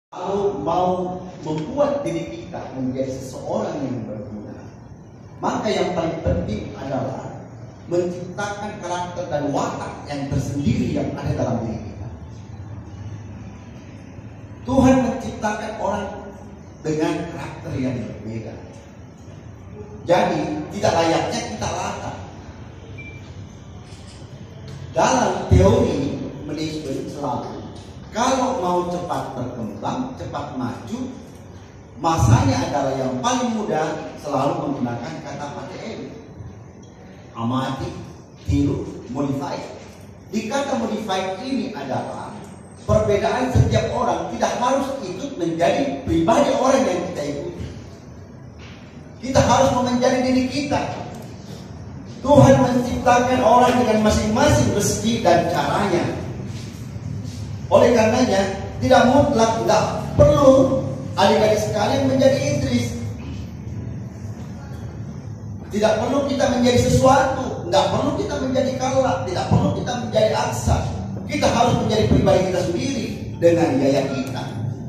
Kalau mau membuat diri kita menjadi seseorang yang berguna, maka yang paling penting adalah menciptakan karakter dan watak yang tersendiri yang ada dalam diri kita. Tuhan menciptakan orang dengan karakter yang berbeda. Jadi tidak layaknya kita latah. Dalam teori manajemen selalu, kalau mau cepat berkembang, cepat maju, masanya adalah yang paling mudah selalu menggunakan kata PTM. Amati, tiru, modify. Di kata modify ini adalah perbedaan setiap orang tidak harus ikut menjadi pribadi orang yang kita ikuti. Kita harus menjadi diri kita. Tuhan menciptakan orang dengan masing-masing rezeki dan caranya. Oleh karenanya tidak mutlak, tidak perlu adik-adik sekalian menjadi Idris. Tidak perlu kita menjadi sesuatu, tidak perlu kita menjadi Kala, tidak perlu kita menjadi Aksa. Kita harus menjadi pribadi kita sendiri dengan gaya kita.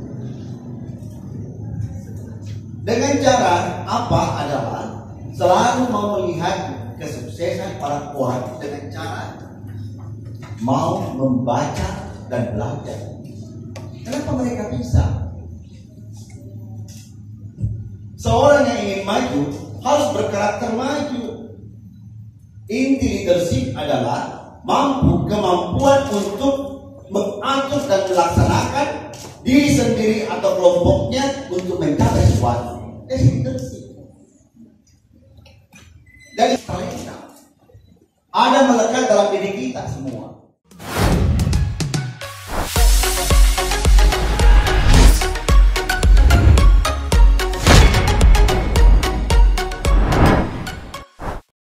Dengan cara apa adalah selalu mau melihat kesuksesan para orang dengan cara mau membaca dan belajar. Kenapa mereka bisa? Seorang yang ingin maju harus berkarakter maju. Inti leadership adalah kemampuan untuk mengatur dan melaksanakan diri sendiri atau kelompoknya untuk mencapai sesuatu. Leadership. Dari talenta ada melekat dalam diri